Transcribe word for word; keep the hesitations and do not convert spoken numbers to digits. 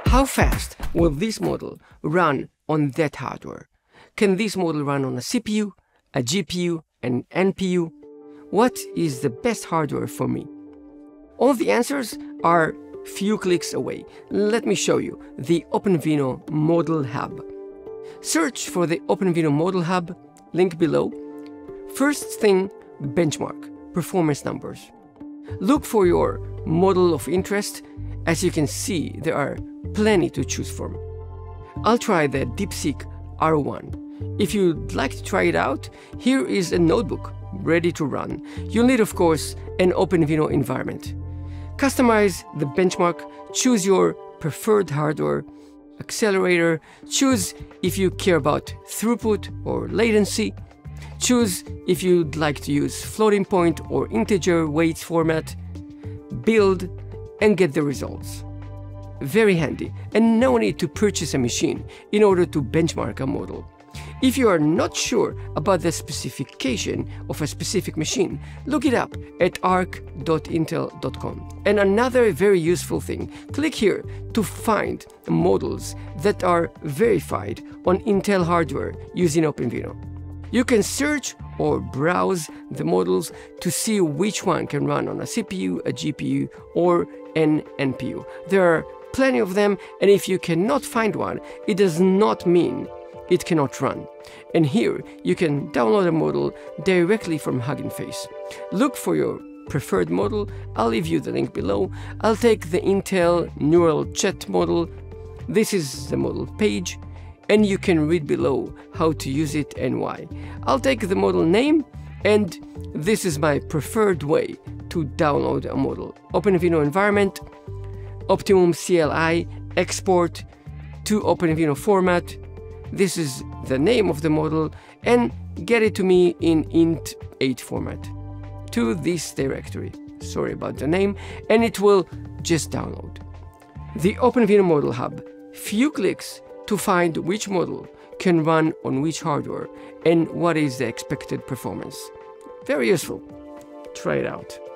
How fast will this model run on that hardware? Can this model run on a C P U, a G P U, an N P U? What is the best hardware for me? All the answers are few clicks away. Let me show you the OpenVINO Model Hub. Search for the OpenVINO Model Hub, link below. First thing, benchmark, performance numbers. Look for your model of interest. As you can see, there are plenty to choose from. I'll try the DeepSeek R one. If you'd like to try it out, here is a notebook ready to run. You'll need, of course, an OpenVINO environment. Customize the benchmark, choose your preferred hardware, accelerator, choose if you care about throughput or latency, choose if you'd like to use floating point or integer weights format, build, and get the results. Very handy, and no need to purchase a machine in order to benchmark a model. If you are not sure about the specification of a specific machine, look it up at arc dot intel dot com. And another very useful thing, click here to find models that are verified on Intel hardware using OpenVINO. You can search or browse the models to see which one can run on a C P U, a G P U, or an N P U. There are plenty of them, and if you cannot find one, it does not mean it cannot run. And here you can download a model directly from Hugging Face. Look for your preferred model. I'll leave you the link below. I'll take the Intel Neural Chat model. This is the model page, and you can read below how to use it and why. I'll take the model name, and this is my preferred way to download a model. OpenVINO environment, Optimum C L I, export to OpenVINO format. This is the name of the model, and get it to me in int eight format to this directory. Sorry about the name, and it will just download. The OpenVINO Model Hub, few clicks to find which model can run on which hardware and what is the expected performance. Very useful. Try it out.